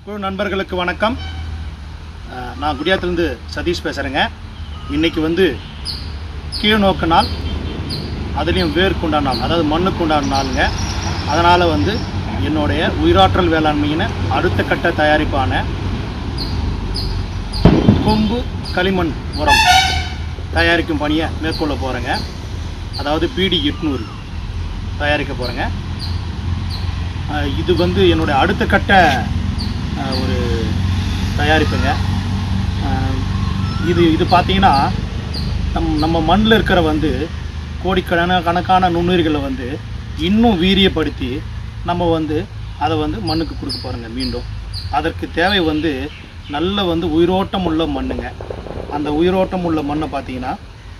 குழு நண்பர்களுக்கு வணக்கம். நான் குடியாத்திலிருந்து சதீஷ் பேசுகிறேங்க. இன்றைக்கி வந்து கீழ் நோக்கு நாள், அதுலேயும் வேருக்கு உண்டான நாள், அதாவது மண்ணுக்கு உண்டான நாளுங்க. அதனால் வந்து என்னுடைய உயிராற்றல் வேளாண்மையின் அடுத்த கட்ட தயாரிப்பான கொம்பு களிமண் உரம் தயாரிக்கும் பணியை மேற்கொள்ள போகிறேங்க. அதாவது பிடி 800 தயாரிக்க போகிறேங்க. இது வந்து என்னுடைய அடுத்த கட்ட ஒரு தயாரிப்புங்க. இது பார்த்தீங்கன்னா நம்ம மண்ணில் இருக்கிற வந்து கோடிக்கணக்கான நுண்ணுயிர்களை வந்து இன்னும் வீரியப்படுத்தி நம்ம வந்து அதை வந்து மண்ணுக்கு கொடுக்க போகிறோங்க. மீண்டும் அதற்கு தேவை வந்து நல்ல வந்து உயிரோட்டம் உள்ள மண்ணுங்க. அந்த உயிரோட்டம் உள்ள மண்ணை பார்த்தீங்கன்னா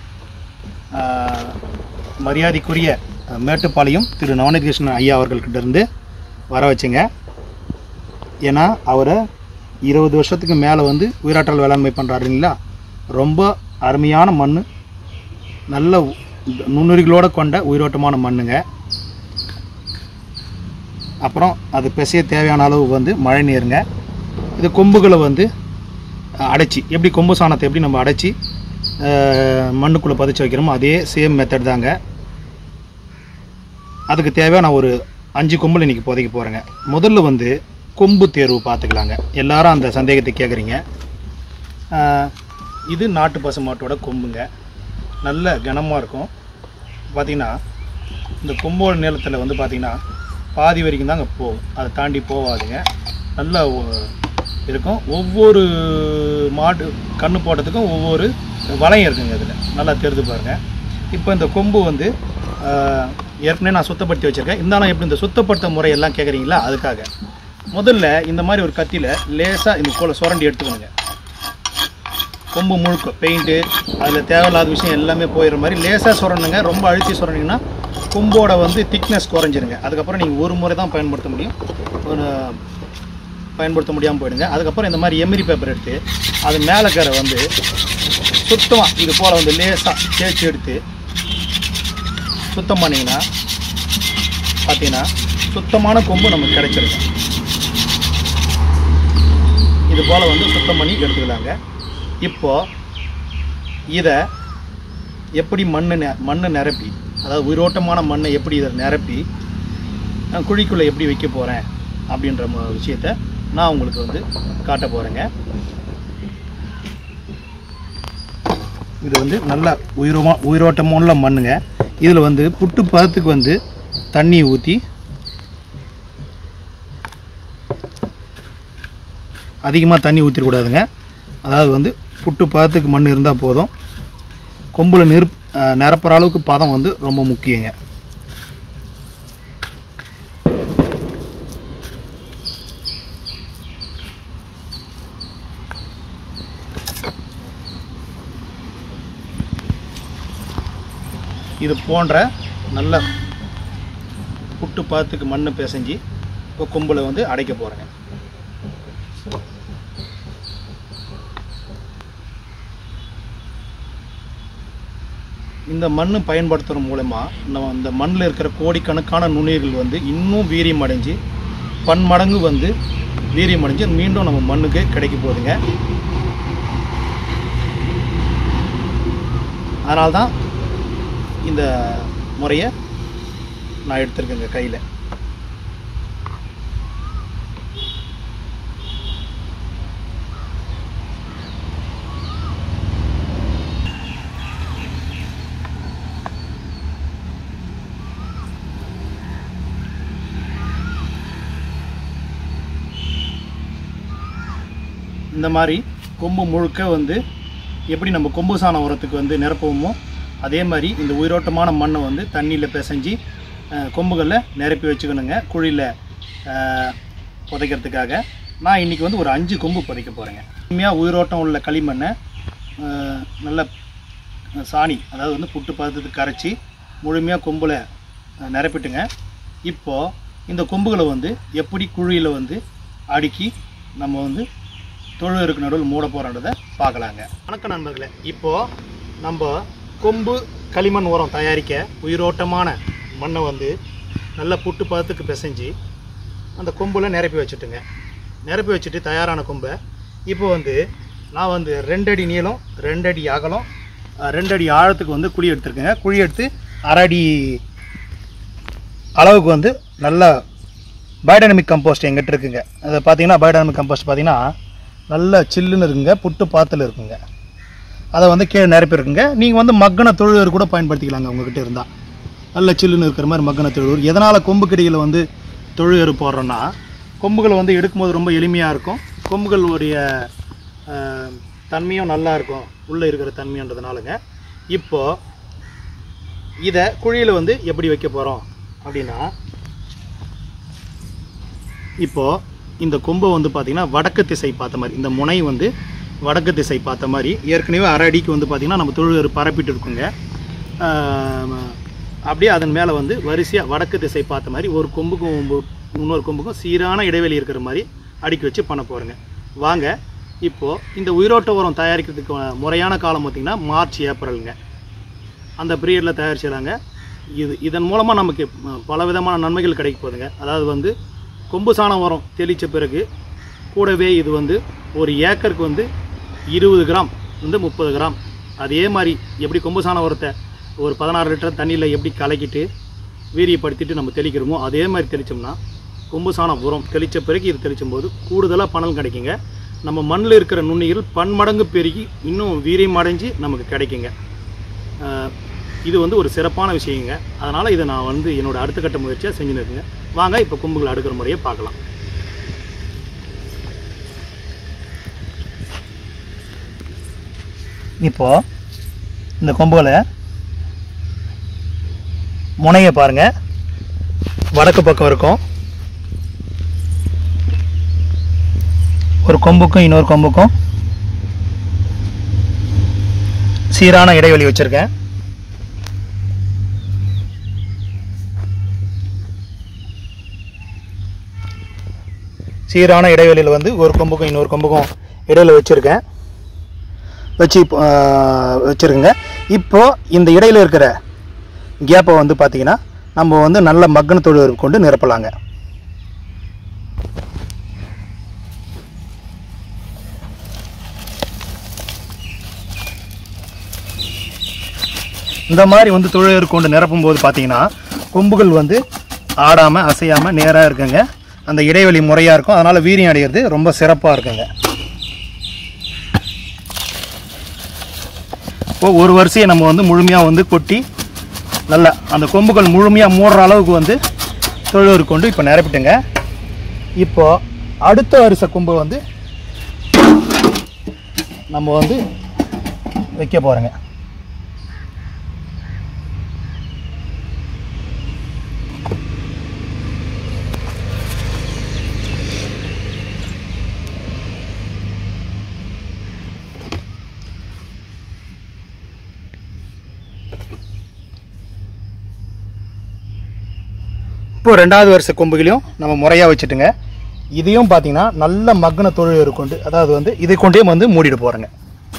மரியாதைக்குரிய மேட்டுப்பாளையம் திரு நவநீதகிருஷ்ணன் ஐயா அவர்கள்கிட்ட இருந்து வர வச்சுங்க. ஏன்னா அவரை 20 வருஷத்துக்கு மேலே வந்து உயிராற்றல் வேளாண்மை பண்ணுறாரு இல்லைங்களா. ரொம்ப அருமையான மண், நல்ல நுண்ணுயிர்களோடு கொண்ட உயிரோட்டமான மண்ணுங்க. அப்புறம் அது பிசைய தேவையான அளவு வந்து மழை நீருங்க. இது கொம்புகளை வந்து அடைச்சி, எப்படி கொம்பு சாணத்தை எப்படி நம்ம அடைச்சி மண்ணுக்குள்ளே பதிச்சு வைக்கிறோமோ அதே சேம் மெத்தட் தாங்க. அதுக்கு தேவையாக நான் ஒரு 5 கொம்பில் இன்றைக்கி புதைக்க போகிறேங்க. முதல்ல வந்து கொம்பு தேர்வு பார்த்துக்கலாங்க. எல்லாரும் அந்த சந்தேகத்தை கேட்குறீங்க. இது நாட்டு பசுமாட்டோட கொம்புங்க. நல்ல கனமாக இருக்கும். பார்த்திங்கன்னா இந்த கொம்போட நீளத்தில் வந்து பார்த்திங்கன்னா பாதி வரைக்கும் தாங்க போகும், அதை தாண்டி போகாதுங்க. நல்லா இருக்கும். ஒவ்வொரு மாடு கன்று போட்டதுக்கும் ஒவ்வொரு வளையம் இருக்குங்க. இதில் நல்லா தெரிந்து பாருங்கள். இப்போ இந்த கொம்பு வந்து ஏற்கனவே நான் சுத்தப்படுத்தி வச்சுருக்கேன். இருந்தாலும் எப்படி இந்த சுத்தப்படுத்த முறையெல்லாம் கேட்குறீங்களா, அதுக்காக முதல்ல இந்த மாதிரி ஒரு கத்தியில் லேசாக இந்த கோலை சுரண்டி எடுத்துக்கணுங்க. கொம்பு முழுக்க பெயிண்ட்டு அதில் தேவையில்லாத விஷயம் எல்லாமே போயிடுற மாதிரி லேசாக சுரணுங்க. ரொம்ப அழுத்தி சுரண்டிங்கன்னா கொம்போட வந்து திக்னஸ் குறைஞ்சிருங்க. அதுக்கப்புறம் நீங்கள் ஒரு முறை தான் பயன்படுத்த முடியும், பயன்படுத்த முடியாமல் போயிடுங்க. அதுக்கப்புறம் இந்த மாதிரி எமிரி பேப்பர் எடுத்து அது மேலே கரை வந்து சுத்தமாக இது போல் வந்து லேசாக தேய்ச்சி எடுத்து சுத்தம் பண்ணிங்கன்னா பார்த்தீங்கன்னா சுத்தமான கொம்பு நமக்கு கிடைச்சிருக்கும். இது போல் வந்து சுத்தம் பண்ணி எடுத்துக்கலாங்க. இப்போது இதை எப்படி மண்ணை நிரப்பி, அதாவது உயிரோட்டமான மண்ணை எப்படி இதை நிரப்பி குழிக்குள்ளே எப்படி வைக்க போகிறேன் அப்படின்ற விஷயத்தை நான் உங்களுக்கு வந்து காட்ட போகிறேங்க. இது வந்து நல்ல உயிரோட்டமுள்ள மண்ணுங்க. இதில் வந்து புட்டு பதத்துக்கு வந்து தண்ணி ஊற்றி அதிகமாக தண்ணி ஊற்றிடக்கூடாதுங்க. அதாவது வந்து புட்டு பதத்துக்கு மண் இருந்தால் போதும். கொம்பில் நிரப்புற அளவுக்கு பதம் வந்து ரொம்ப முக்கியங்க. இது போன்ற நல்ல புட்டு பதத்துக்கு மண் பிசைஞ்சு இப்போ கொம்பில் வந்து அடைக்க போகிறேங்க. இந்த மண் பயன்படுத்துகிற மூலமா நம்ம இந்த மண்ணில் இருக்கிற கோடிக்கணக்கான நுண்ணுயிர்கள் வந்து இன்னும் வீரியம் அடைஞ்சு பன்மடங்கு வந்து வீரியம் அடைஞ்சு மீண்டும் நம்ம மண்ணுக்கு கிடைக்க போகுதுங்க. அதனால்தான் இந்த முறையை நான் எடுத்திருக்கேங்க கையில். இந்த மாதிரி கொம்பு முழுக்க வந்து எப்படி நம்ம கொம்பு சாண உரத்துக்கு வந்து நிரப்புவோமோ அதே மாதிரி இந்த உயிரோட்டமான மண்ணை வந்து தண்ணியில் பிசைஞ்சு கொம்புகளில் நிரப்பி வச்சுக்கணுங்க. குழியில் புதைக்கிறதுக்காக நான் இன்றைக்கி வந்து ஒரு 5 கொம்பு புதைக்க போகிறேங்க. உண்மையாக உயிரோட்டம் உள்ள களிமண்ணை நல்ல சாணி, அதாவது வந்து புட்டு பதத்துக்கு கரைச்சி முழுமையாக கொம்பில் நிரப்பிட்டுங்க. இப்போது இந்த கொம்புகளை வந்து எப்படி குழியில் வந்து அடுக்கி நம்ம வந்து தொழுவருக்கு நடுவில் மூட போகிறன்றதை பார்க்கலாங்க. வணக்கம் நண்பர்களே. இப்போது நம்ம கொம்பு களிமண் உரம் தயாரிக்க உயிரோட்டமான மண்ணை வந்து நல்லா புட்டு பதத்துக்கு பிசைஞ்சு அந்த கொம்பில் நிரப்பி வச்சுட்டுங்க. நிரப்பி வச்சுட்டு தயாரான கொம்பை இப்போ வந்து நான் வந்து 2 அடி நீளம் 2 அடி அகலம் 2 அடி ஆழத்துக்கு வந்து குழி எடுத்துருக்கேங்க. குழி எடுத்து 1/2 அடி அளவுக்கு வந்து நல்லா பயோடைனமிக் கம்போஸ்ட் எங்கிட்ட இருக்குங்க. அதை பார்த்தீங்கன்னா பயோடைனமிக் கம்போஸ்ட் பார்த்தீங்கன்னா நல்லா சில்லுன்னு இருக்குங்க, புட்டு பாத்தில் இருக்குங்க. அதை வந்து கீழே நிரப்பியிருக்குங்க. நீங்கள் வந்து மக்கின தொழுவர் கூட பயன்படுத்திக்கலாங்க. உங்கள்கிட்ட இருந்தால் நல்ல சில்லுன்னு இருக்கிற மாதிரி மக்கின தொழுவர். எதனால் கொம்பு கடியில் வந்து தொழுவர் போடுறோன்னா கொம்புகளை வந்து எடுக்கும்போது ரொம்ப எளிமையாக இருக்கும். கொம்புகளுடைய தன்மையும் நல்லா இருக்கும், உள்ளே இருக்கிற தன்மைன்றதுனாலங்க. இப்போது இதை குழியில் வந்து எப்படி வைக்க போகிறோம் அப்படின்னா, இப்போது இந்த கொம்பை வந்து பார்த்திங்கன்னா வடக்கு திசை பார்த்த மாதிரி, இந்த முனை வந்து வடக்கு திசை பார்த்த மாதிரி ஏற்கனவே 1/2 அடிக்கு வந்து பார்த்திங்கன்னா நம்ம தொழுவர் பரப்பிட்டு இருக்குங்க. அப்படியே அதன் மேலே வந்து வரிசையாக வடக்கு திசை பார்த்த மாதிரி ஒரு கொம்புக்கும் இன்னொரு கொம்புக்கும் சீரான இடைவெளி இருக்கிற மாதிரி அடுக்கி வச்சு பண்ண போகிறேங்க. வாங்க, இப்போது இந்த உயிரோட்ட உரம் தயாரிக்கிறதுக்கு முறையான காலம் பார்த்திங்கன்னா மார்ச் ஏப்ரலுங்க. அந்த பீரியடில் தயாரிச்சிடலாங்க. இதன் மூலமாக நமக்கு பல விதமான நன்மைகள் கிடைக்க போகுதுங்க. அதாவது வந்து கொம்பு சாணம் உரம் தெளித்த பிறகு கூடவே இது வந்து ஒரு ஏக்கருக்கு வந்து 20 கிராம் வந்து 30 கிராம். அதே மாதிரி எப்படி கொம்பு சாணம் உரத்தை ஒரு 16 லிட்டர் தண்ணியில் எப்படி கலக்கிட்டு வீரியப்படுத்திட்டு நம்ம தெளிக்கிறோமோ அதே மாதிரி தெளித்தோம்னா கொம்பு சாணம் உரம் தெளித்த பிறகு இது தெளிக்கும் போது கூடுதலாக பணம் கிடைக்குங்க. நம்ம மண்ணில் இருக்கிற நுண்ணுயிர்கள் பன்மடங்கு பெருகி இன்னும் வீரியம் அடைஞ்சு நமக்கு கிடைக்குங்க. இது வந்து ஒரு சிறப்பான விஷயங்க. அதனால் இதை நான் வந்து என்னோடய அடுத்த கட்ட முயற்சியாக செஞ்சுன்னு இருக்குங்க. வாங்க இப்போ கொம்புகளை அடுக்கிற முறையை பார்க்கலாம். இப்போது இந்த கொம்புகளை முனையை பாருங்கள், வடக்கு பக்கம் இருக்கும். ஒரு கொம்புக்கும் இன்னொரு கொம்புக்கும் சீரான இடைவெளி வச்சுருக்கேன். சீரான இடைவெளியில் வந்து ஒரு கொம்புக்கும் இன்னொரு கொம்புக்கும் இடையில வச்சுருக்குங்க. இப்போது இந்த இடையில இருக்கிற கேப்பை வந்து பார்த்திங்கன்னா நம்ம வந்து நல்ல மக்கின தொழுவர் கொண்டு நிரப்பலாங்க. இந்த மாதிரி வந்து தொழுவர் கொண்டு நிரப்பும் போது பார்த்திங்கன்னா கொம்புகள் வந்து ஆடாமல் அசையாமல் நேராக இருக்குங்க. அந்த இடைவெளி முறையாக இருக்கும். அதனால் வீரியம் அடைகிறது ரொம்ப சிறப்பாக இருக்குங்க. இப்போ ஒரு வரிசையை நம்ம வந்து முழுமையாக வந்து கொட்டி நல்லா அந்த கொம்புகள் முழுமையாக மூடுற அளவுக்கு வந்து தொழுவர் கொண்டு இப்போ நிரப்பிட்டுங்க. இப்போது அடுத்த வரிசை கொம்பு வந்து நம்ம வந்து வைக்க போகிறோங்க. இப்போ 2வது வரிசை கொம்புகளையும் நம்ம முறையாக வச்சுட்டுங்க. இதையும் பார்த்தீங்கன்னா நல்ல மக்கின தொழுவர் கொண்டு, அதாவது வந்து இதை கொண்டே வந்து மூடிட போகிறேங்க.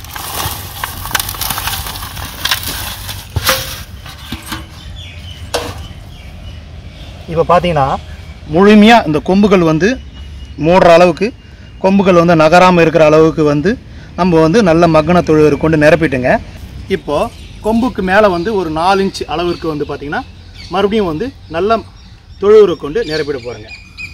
இப்போ பார்த்தீங்கன்னா முழுமையாக இந்த கொம்புகள் வந்து மூடுற அளவுக்கு, கொம்புகள் வந்து நகராமல் இருக்கிற அளவுக்கு வந்து நம்ம வந்து நல்ல மக்கின தொழுவர் கொண்டு நிரப்பிட்டுங்க. இப்போது கொம்புக்கு மேலே வந்து ஒரு 4 இன்ச் அளவிற்கு வந்து பார்த்திங்கன்னா மறுபடியும் வந்து நல்ல தொழுவரை கொண்டு நிரப்பிட போகிறேங்க.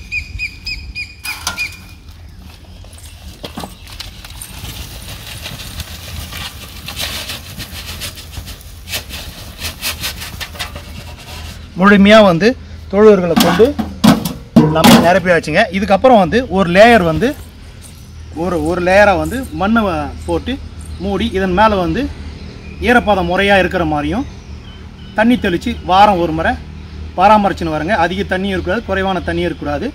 முழுமையாக வந்து தொழுவர்களை கொண்டு நம்ம நிரப்பியாச்சுங்க. இதுக்கப்புறம் வந்து ஒரு லேயர் வந்து ஒரு லேயராக வந்து மண்ணை போட்டு மூடி இதன் மேலே வந்து ஈரப்பதம் முறையாக இருக்கிற மாதிரியும் தண்ணி தெளித்து வாரம் ஒரு முறை பராமரிச்சுன்னு வரங்க. அதிக தண்ணி இருக்கக்கூடாது, குறைவான தண்ணி இருக்கக்கூடாது.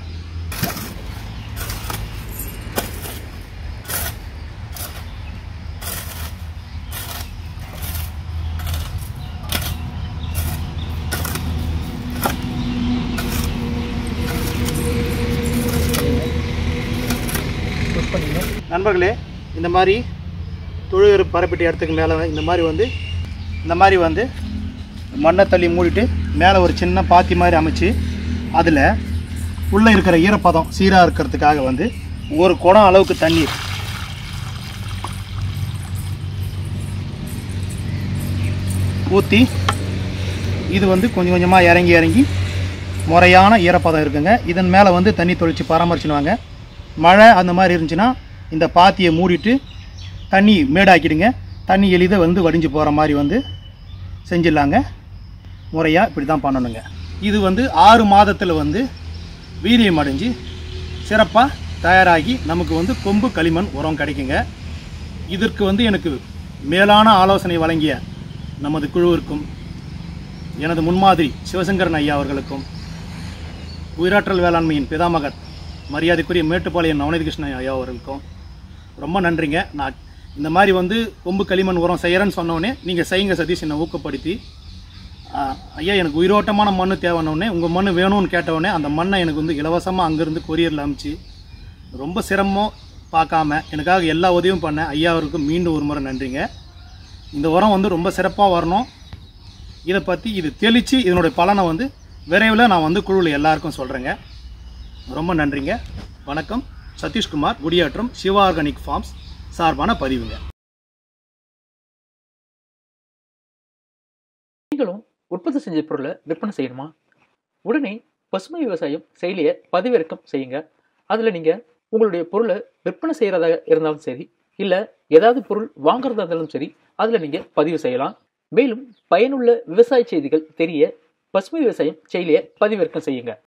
நண்பர்களே, இந்த மாதிரி தொழுவர் பரப்பிட்ட இடத்துக்கு மேலே இந்த மாதிரி வந்து மண்ணை தள்ளி மூடிட்டு மேலே ஒரு சின்ன பாத்தி மாதிரி அமைச்சு அதில் உள்ளே இருக்கிற ஈரப்பதம் சீராக இருக்கிறதுக்காக வந்து 1 குடம் அளவுக்கு தண்ணீர் ஊற்றி இது வந்து கொஞ்சம் கொஞ்சமாக இறங்கி முறையான ஈரப்பதம் இருக்குங்க. இதன் மேலே வந்து தண்ணி தொளித்து பராமரிச்சுடுவாங்க. மழை அந்த மாதிரி இருந்துச்சுன்னா இந்த பாத்தியை மூடிட்டு தண்ணி மேடாக்கிடுங்க. தண்ணி எளிதாக வந்து வடிஞ்சு போகிற மாதிரி வந்து செஞ்சிடலாங்க. முறையாக இப்படி தான் பண்ணணுங்க. இது வந்து 6 மாதத்தில் வந்து வீரியம் அடைஞ்சு சிறப்பாக தயாராகி நமக்கு வந்து கொம்பு களிமண் உரம் கிடைக்குங்க. இதற்கு வந்து எனக்கு மேலான ஆலோசனை வழங்கிய நமது குழுவிற்கும் எனது முன்மாதிரி சிவசங்கரன் ஐயா அவர்களுக்கும் உயிராற்றல் வேளாண்மையின் பிதாமகர் மரியாதைக்குரிய மேட்டுப்பாளையம் நவநீத கிருஷ்ணன் ஐயா அவர்களுக்கும் ரொம்ப நன்றிங்க. நான் இந்த மாதிரி வந்து கொம்பு களிமண் உரம் செய்கிறேன்னு சொன்னோடனே நீங்கள் செய்யுங்க சதீஷ் என்னை ஊக்கப்படுத்தி, ஐயா எனக்கு உயிரோட்டமான மண் தேவைன்னொடனே உங்கள் மண் வேணும்னு கேட்டவுடனே அந்த மண்ணை எனக்கு வந்து இலவசமாக அங்கேருந்து கொரியரில் அனுப்பிச்சு ரொம்ப சிரமம் பார்க்காம எனக்காக எல்லா உதவியும் பண்ண ஐயா அவருக்கும் மீண்டும் ஒரு முறை நன்றிங்க. இந்த உரம் வந்து ரொம்ப சிறப்பாக வரணும். இதை பற்றி இது தெளித்து இதனுடைய பலனை வந்து விரைவில் நான் வந்து குழுவில் எல்லாருக்கும் சொல்கிறேங்க. ரொம்ப நன்றிங்க. வணக்கம். சதீஷ்குமார், குடியாற்றம் சிவா ஆர்கானிக் ஃபார்ம்ஸ் சார்பான பதிவுங்க. நீங்களும் உற்பத்தி செஞ்ச பொருளை விற்பனை செய்யணுமா? உடனே பசுமை விவசாயம் செயலியை பதிவிறக்கம் செய்யுங்க. அதில் நீங்கள் உங்களுடைய பொருளை விற்பனை செய்கிறதாக இருந்தாலும் சரி, இல்லை ஏதாவது பொருள் வாங்குறதா இருந்தாலும் சரி, அதில் நீங்கள் பதிவு செய்யலாம். மேலும் பயனுள்ள விவசாய செய்திகள் தெரிய பசுமை விவசாயம் செயலியை பதிவிறக்கம் செய்யுங்க.